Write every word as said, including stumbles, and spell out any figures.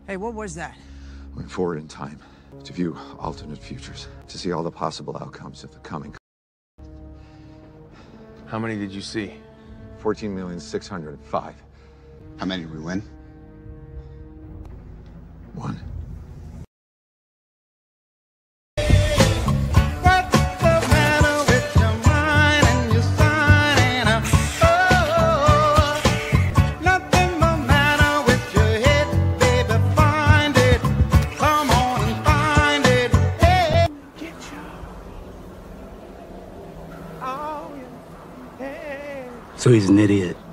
Hey, what was that? Went forward in time to view alternate futures, to see all the possible outcomes of the coming. How many did you see? fourteen million six hundred five. How many did we win? One. So he's an idiot.